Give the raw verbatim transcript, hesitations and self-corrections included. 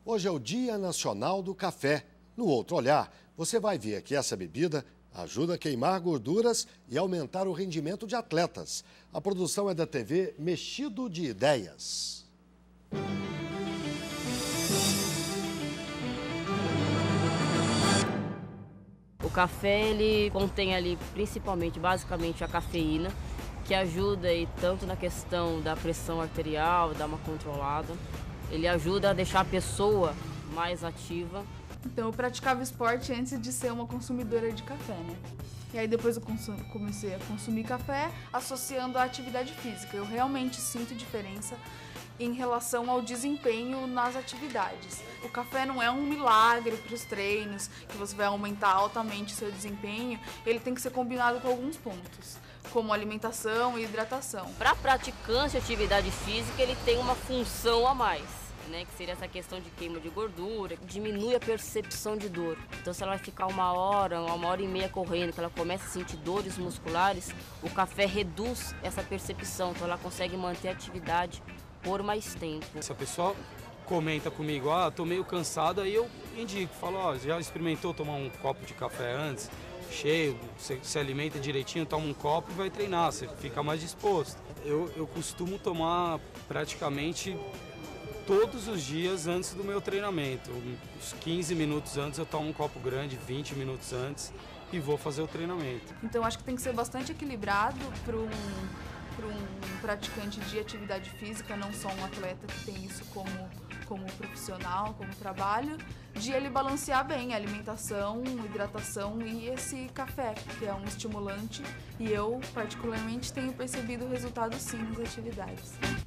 Hoje é o Dia Nacional do Café. No outro olhar, você vai ver que essa bebida ajuda a queimar gorduras e aumentar o rendimento de atletas. A produção é da T V Mexido de Ideias. O café, ele contém ali principalmente, basicamente, a cafeína, que ajuda aí tanto na questão da pressão arterial, dar uma controlada. Ele ajuda a deixar a pessoa mais ativa. Então eu praticava esporte antes de ser uma consumidora de café, né? E aí depois eu comecei a consumir café associando à atividade física. Eu realmente sinto diferença em relação ao desempenho nas atividades. O café não é um milagre para os treinos, que você vai aumentar altamente o seu desempenho. Ele tem que ser combinado com alguns pontos, como alimentação e hidratação. Para praticante de atividade física, ele tem uma função a mais, né, que seria essa questão de queima de gordura, diminui a percepção de dor. Então, se ela vai ficar uma hora, uma hora e meia correndo, que ela começa a sentir dores musculares, o café reduz essa percepção, então ela consegue manter a atividade por mais tempo. Se a pessoa comenta comigo, ah, tô meio cansado, aí eu indico, falo, ó, já experimentou tomar um copo de café antes? Cheio, você se alimenta direitinho, toma um copo e vai treinar, você fica mais disposto. Eu, eu costumo tomar praticamente todos os dias antes do meu treinamento. Uns quinze minutos antes eu tomo um copo grande, vinte minutos antes e vou fazer o treinamento. Então acho que tem que ser bastante equilibrado para um, para um praticante de atividade física, não só um atleta que tem isso como, como profissional, como trabalho, de ele balancear bem a alimentação, hidratação e esse café, que é um estimulante, e eu particularmente tenho percebido o resultado sim nas atividades.